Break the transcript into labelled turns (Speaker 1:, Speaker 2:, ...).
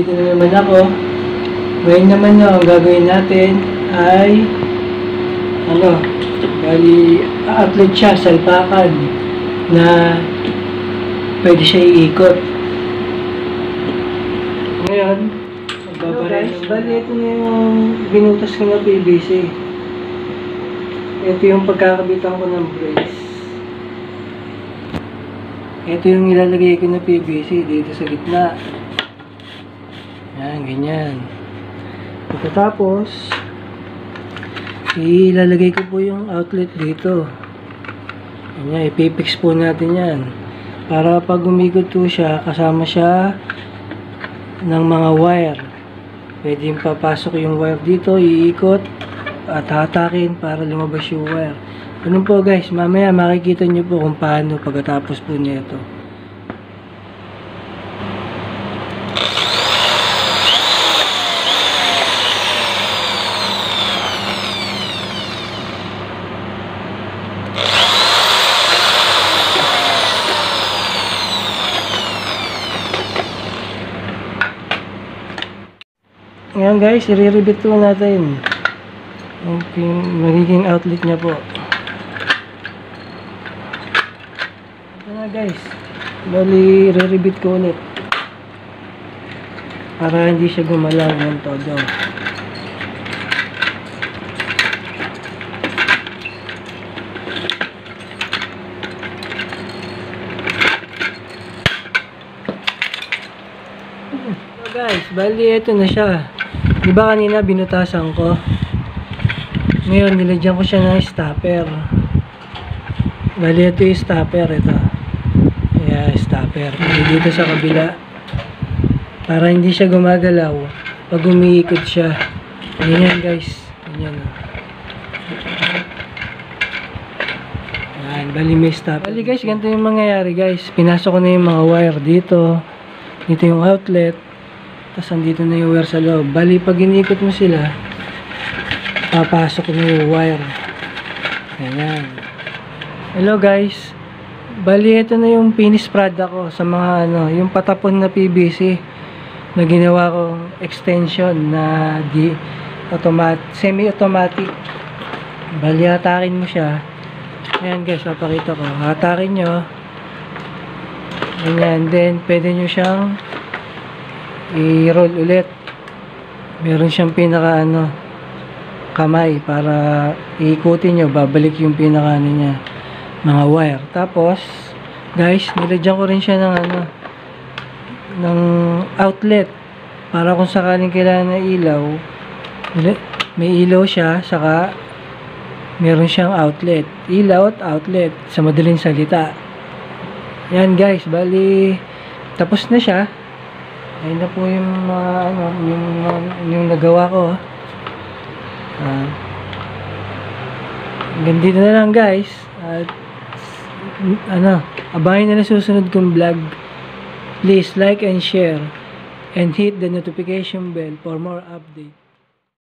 Speaker 1: Nandito na naman ako. Ngayon naman ang gagawin natin ay bali outlet siya, salpakan na pwede siya iikot. Ngayon, magbabaray. Bali ito na yung binutas ko na PVC. Ito yung pagkakabitan ko ng brace. Ito yung ilalagay ko na PVC dito sa gitna. Yan, ganyan. Pagkatapos, ilalagay ko po yung outlet dito. Yan, ipipix po natin yan. Para pag umikot po siya, kasama siya ng mga wire. Pwede yung papasok yung wire dito, iikot, at hatakin para lumabas yung wire. Ganun po guys, mamaya makikita nyo po kung paano pagkatapos po nito. Ngayon guys, i-re-rebit po natin yung magiging outlet niya po. Ito na guys, bali re-rebit ko ulit para hindi siya gumalaw ng todo. So guys, bali ito na siya. Diba kanina binutasan ko? Ngayon, nilagyan ko siya ng stopper. Bali, ito yung stopper. Ito. Ayan, stopper. Dito sa kabila. Para hindi siya gumagalaw pag umiikot siya. Ayan guys. Ayan. Ayan, bali may stopper. Bali guys, ganito yung mangyayari guys. Pinasok ko na yung mga wire dito. Dito yung outlet. Tapos andito na yung wire sa loob. Bali, pag inikot mo sila, papasok na yung wire. Ayan. Hello guys. Bali, ito na yung finished product ko sa mga yung patapon na PVC na ginawa kong extension na semi-automatic. Bali, hatakin mo siya. Ayan guys, papakita ko. Hatakin nyo. Ayan. Then, pwede nyo siyang i-roll ulit. Meron siyang pinaka kamay para iikutin nyo, babalik yung pinaka niya, mga wire. Tapos guys, nilagyan ko rin siya ng outlet para kung sakaling kailangan na ilaw, may ilaw siya, saka meron siyang outlet, ilaw at outlet sa madaling salita. Yan guys, bali tapos na siya. Ayun na po yung yung nagawa ko. Hanggang dito na lang guys. At abangan na susunod kong vlog. Please like and share and hit the notification bell for more update.